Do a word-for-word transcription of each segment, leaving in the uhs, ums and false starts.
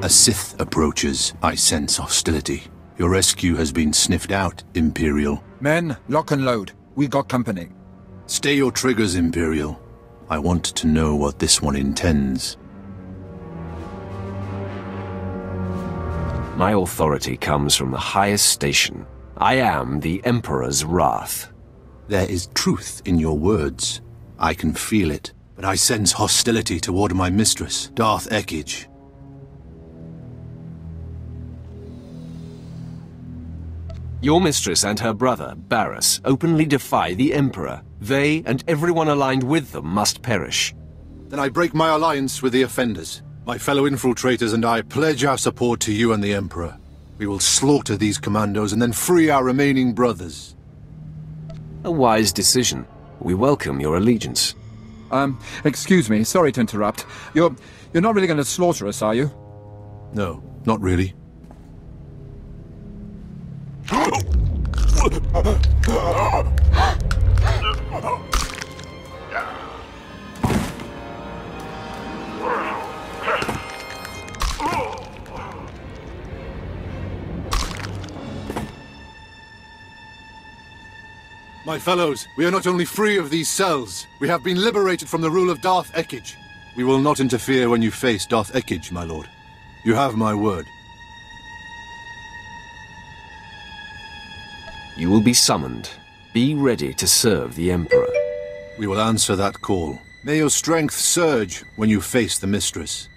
A Sith approaches. I sense hostility. Your rescue has been sniffed out, Imperial. Men, lock and load. We got company. Stay your triggers, Imperial. I want to know what this one intends. My authority comes from the highest station. I am the Emperor's wrath. There is truth in your words. I can feel it, but I sense hostility toward my mistress, Darth Ekij. Your mistress and her brother, Barriss, openly defy the Emperor. They and everyone aligned with them must perish. Then I break my alliance with the offenders. My fellow infiltrators and I pledge our support to you and the Emperor. We will slaughter these commandos and then free our remaining brothers. A wise decision. We welcome your allegiance. Um, excuse me, sorry to interrupt. You're... you're not really going to slaughter us, are you? No, not really. My fellows, we are not only free of these cells, we have been liberated from the rule of Darth Ekij. We will not interfere when you face Darth Ekij, my lord. You have my word. You will be summoned. Be ready to serve the Emperor. We will answer that call. May your strength surge when you face the Mistress.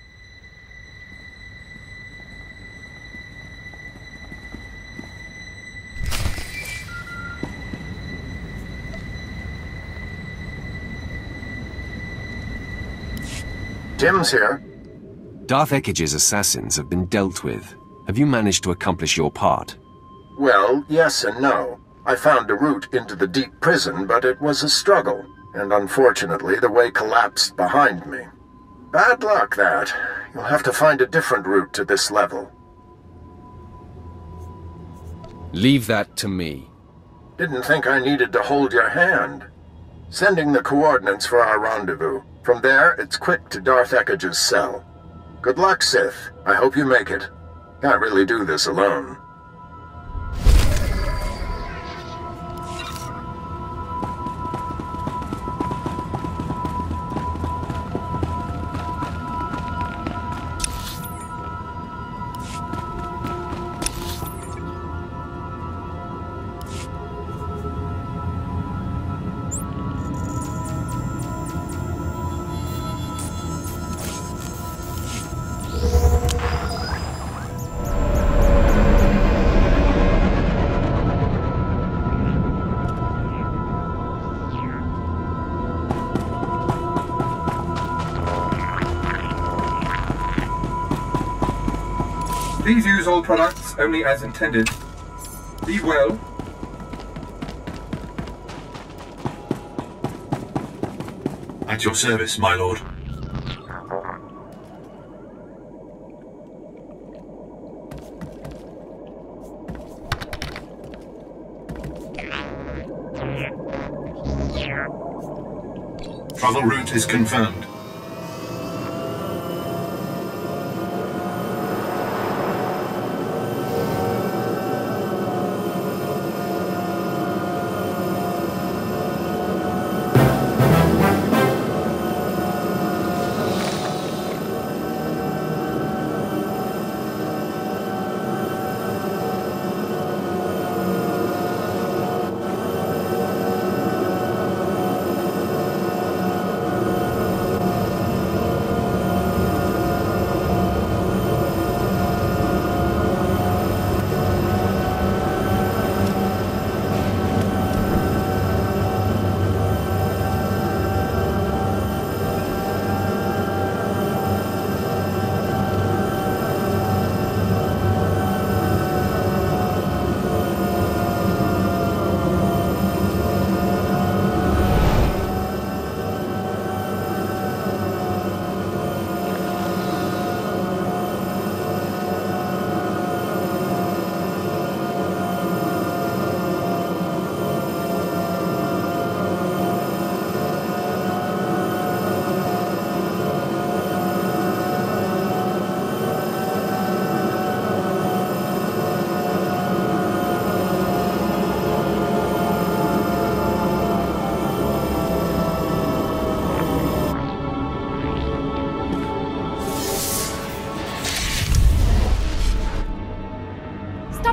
Tim's here. Darth Ekij's assassins have been dealt with. Have you managed to accomplish your part? Well, yes and no. I found a route into the deep prison, but it was a struggle, and unfortunately the way collapsed behind me. Bad luck, that. You'll have to find a different route to this level. Leave that to me. Didn't think I needed to hold your hand. Sending the coordinates for our rendezvous. From there, it's quick to Darth Ekij's cell. Good luck, Sith. I hope you make it. Can't really do this alone. Please use all products only as intended. Be well. At your service, my lord. Travel route is confirmed.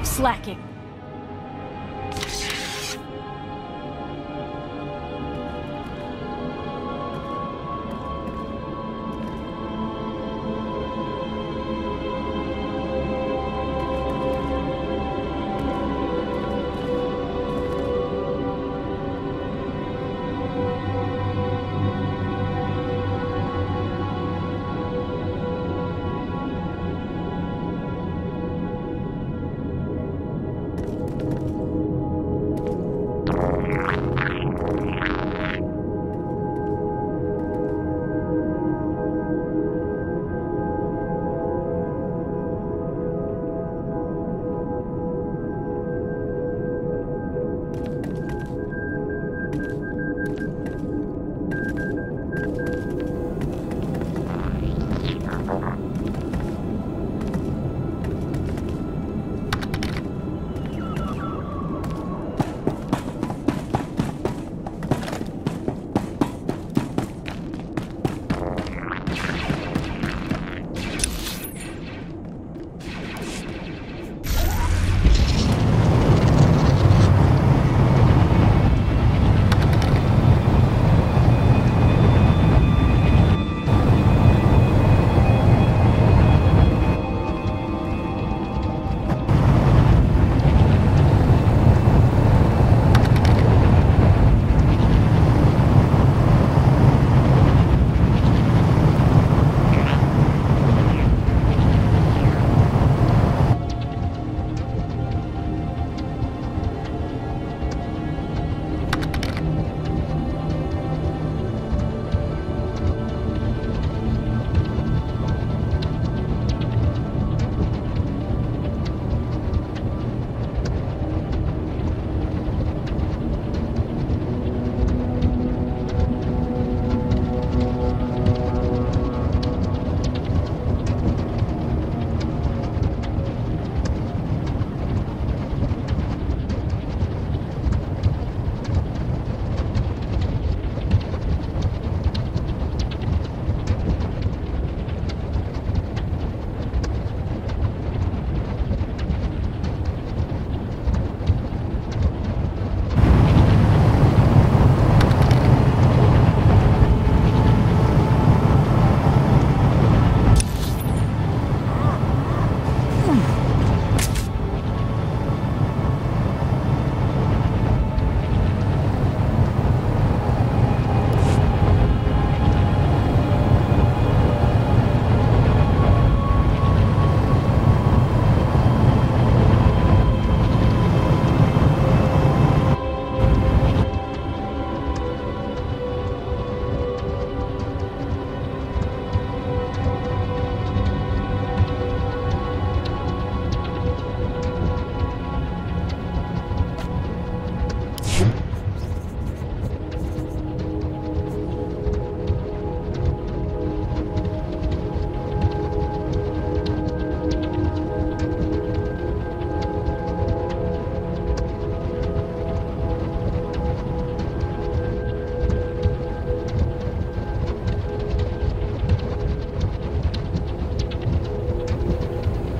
slacking.